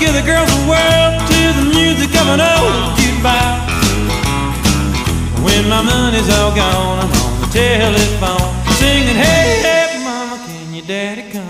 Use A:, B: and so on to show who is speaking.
A: the girls of the world, to the music of an old jukebox. When my money's all gone, I'm on the telephone, singing, hey, hey, mama, can your daddy come?